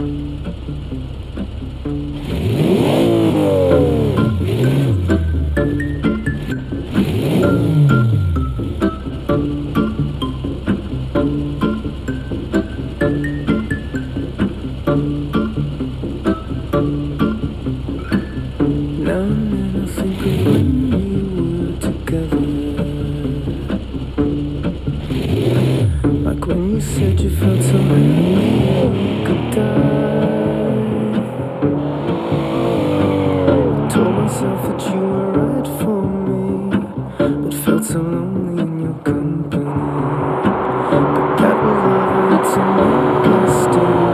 Now and then I think of when we were together, like when you said you felt so happy you could die. Told myself that you were right for me, but felt so lonely in your company. But that was over to make us still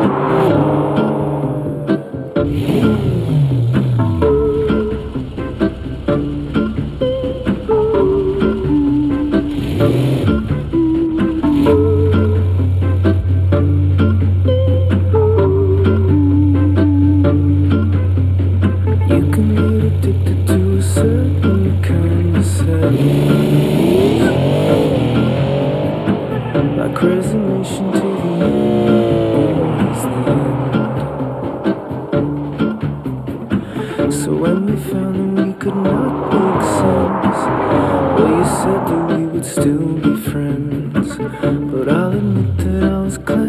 you can get addicted to a certain kind of sadness, like resignation to the end is the end. So when we found that we could not make sense, well, you said that we would still be friends. But I'll admit that I was glad